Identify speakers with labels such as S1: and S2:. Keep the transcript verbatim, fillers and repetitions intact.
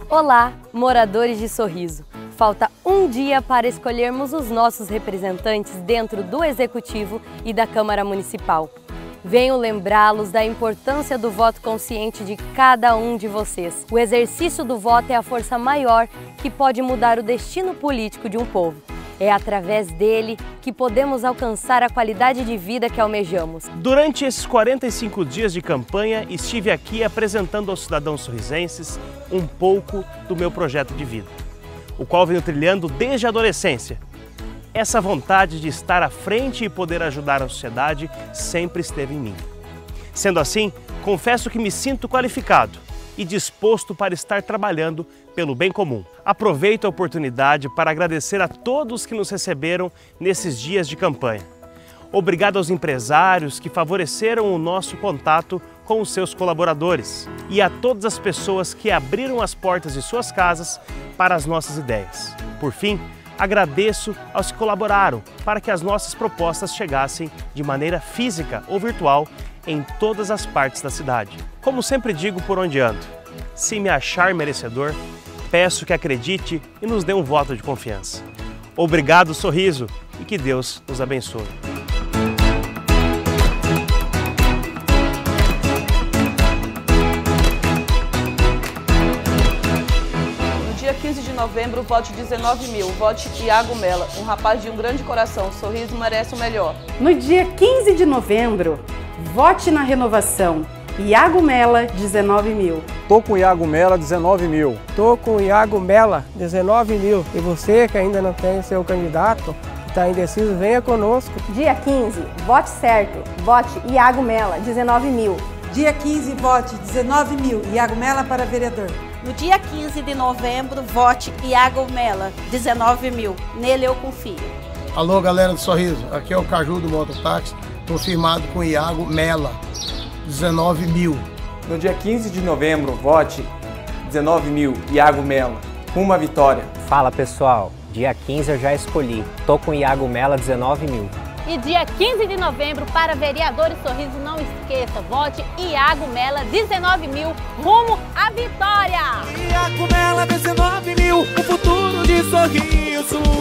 S1: Olá, moradores de Sorriso! Falta um dia para escolhermos os nossos representantes dentro do Executivo e da Câmara Municipal. Venho lembrá-los da importância do voto consciente de cada um de vocês. O exercício do voto é a força maior que pode mudar o destino político de um povo. É através dele que podemos alcançar a qualidade de vida que almejamos.
S2: Durante esses quarenta e cinco dias de campanha, estive aqui apresentando aos cidadãos sorrisenses um pouco do meu projeto de vida, o qual venho trilhando desde a adolescência. Essa vontade de estar à frente e poder ajudar a sociedade sempre esteve em mim. Sendo assim, confesso que me sinto qualificado e disposto para estar trabalhando pelo bem comum. Aproveito a oportunidade para agradecer a todos que nos receberam nesses dias de campanha. Obrigado aos empresários que favoreceram o nosso contato com os seus colaboradores e a todas as pessoas que abriram as portas de suas casas para as nossas ideias. Por fim, agradeço aos que colaboraram para que as nossas propostas chegassem de maneira física ou virtual em todas as partes da cidade. Como sempre digo por onde ando, se me achar merecedor, peço que acredite e nos dê um voto de confiança. Obrigado, Sorriso, e que Deus nos abençoe.
S3: quinze de novembro, vote dezenove mil, vote Iago Mela, um rapaz de um grande coração, Sorriso merece o melhor.
S4: No dia quinze de novembro, vote na renovação, Iago Mela, dezenove mil.
S5: Tô com Iago Mela, dezenove mil.
S6: Tô com Iago Mela, dezenove mil. E você que ainda não tem seu candidato, que está indeciso, venha conosco.
S7: Dia quinze, vote certo, vote Iago Mela, dezenove mil.
S8: Dia quinze, vote dezenove mil, Iago Mela para vereador.
S9: No dia quinze de novembro, vote Iago Mela, dezenove mil. Nele eu confio.
S10: Alô, galera do Sorriso. Aqui é o Caju do Mototáxi. Estou firmado com Iago Mela, dezenove mil.
S11: No dia quinze de novembro, vote dezenove mil, Iago Mela. Uma vitória.
S12: Fala, pessoal. Dia quinze eu já escolhi. Tô com Iago Mela, dezenove mil.
S13: E dia quinze de novembro, para vereador e Sorriso, não esqueça, vote Iago Mela, dezenove mil, rumo à vitória!
S14: Iago Mela, dezenove mil, o futuro de Sorriso.